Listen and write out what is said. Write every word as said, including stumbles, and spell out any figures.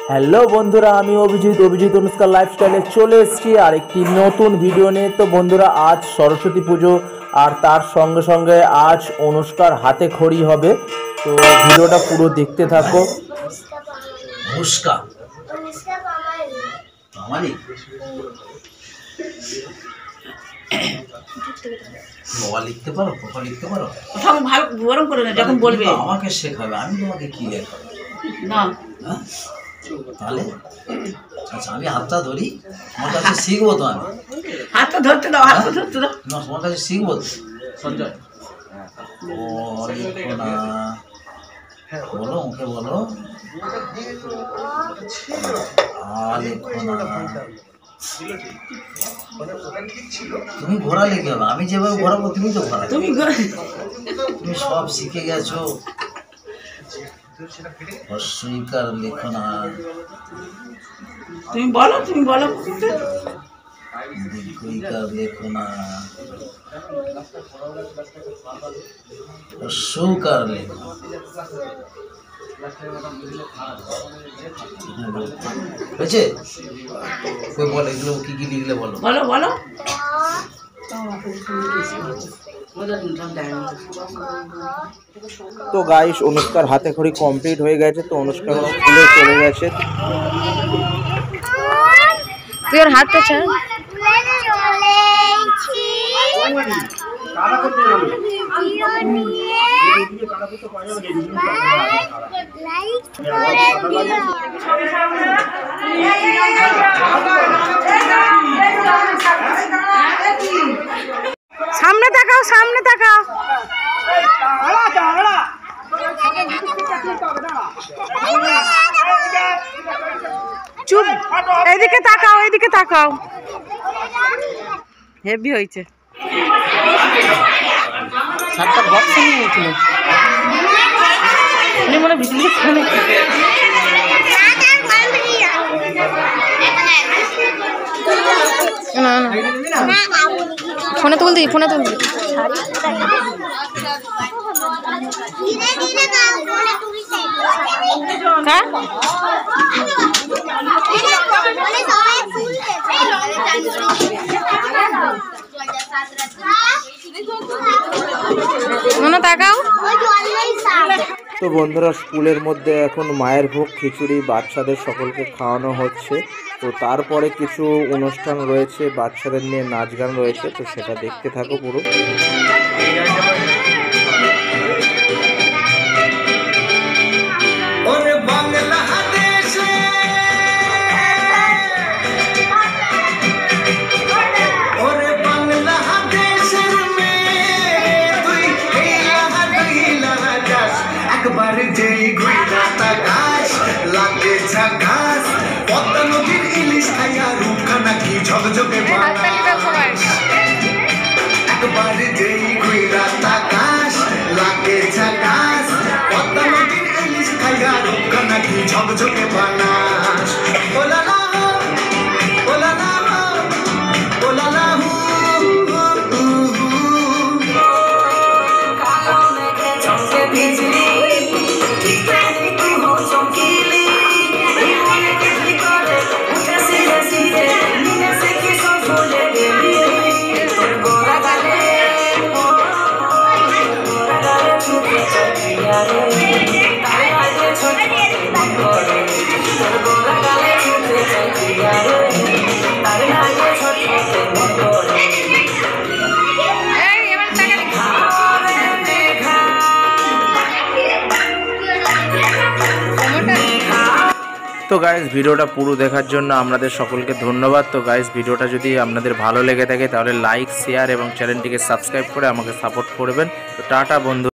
Hello বন্ধুরা, আমি অভিজিৎ অভিজিৎ অনুষ্কা লাইফস্টাইলে চলে এসেছি আর একটি নতুন ভিডিও নিয়ে। তো বন্ধুরা, আজ সরস্বতী পুজো আর তার সঙ্গে সঙ্গে আজ অনুষ্কার হাতে খড়ি হবে। তো ভিডিওটা পুরো দেখতে থাকো। অনুষ্কা আমারই বাবা লিখতে পারো, বাবা লিখতে পারো। কোথাও ভালো গরম করে না, যখন বলবে আমাকে শেখাবে, আমি তোমাকে কি লেখাবো না। হ্যাঁ তাহলে আচ্ছা, আমি হাতটা ধরি, তোমার কাছে শিখবো তো। আমি হাতটা ধরতে দাও, হাতটা ধরতে দাও, না তোমার কাছে শিখবো তো। সঞ্জয় ও লিখো না, বলো মুখে বলো। আ লিখো না, তুমি ঘোরা লিখে হবে। আমি যেভাবে ঘোরাবো তুমি তো ঘোরা। তুমি তুমি সব শিখে গেছো। অস্বীকার লিখো না, তুমি বলো, তুমি বলো। দীর্ঘইকার লিখো না, অস্বীকার লিখো। হয়েছে? কই বল এগুলো কি কি লিখলে বলো। বলো বলো। তো গাইস, অনুষ্কার হাতে খড়ি কমপ্লিট হয়ে গেছে। তো অনুষ্কা স্কুলে চলে গেছে। তুই ওর হাতটা ছাড়। সামনে তাকাও, সামনে তাকাও। চুপ, এইদিকে তাকাও, এইদিকে তাকাও। হেভি হয়েছে। সাতটা বক্স নিয়ে গেছিল মনে বিজলি ফোনে। না না, ফোনে তুলদি, ফোনে তুলদি। হ্যাঁ মনে তাকাও। তো বন্ধুরা, স্কুলের মধ্যে এখন মায়ের ভোগ খিচুড়ি বাচ্চাদের সকলকে খাওয়ানো হচ্ছে। তো তারপরে কিছু অনুষ্ঠান রয়েছে, বাচ্চাদের নিয়ে নাচ গান রয়েছে। তো সেটা দেখতে থাকো পুরো। ঝকঝকে একবার যেই ঘুরা তাকাশ লাগে ঝাকাশ, পদ্মা নদীর ইলিশ খাইয়া রূপকা নাকি ঝকঝকে বানাস। ওলা লা ওলা লা ওলা লা হু তো গাইস, ভিডিওটা পুরো দেখার জন্য আপনাদের সকলকে ধন্যবাদ। তো গাইস, ভিডিওটা যদি আপনাদের ভালো লেগে থাকে তাহলে লাইক, শেয়ার এবং চ্যানেলটিকে সাবস্ক্রাইব করে আমাকে সাপোর্ট করবেন। তো টাটা বন্ধু।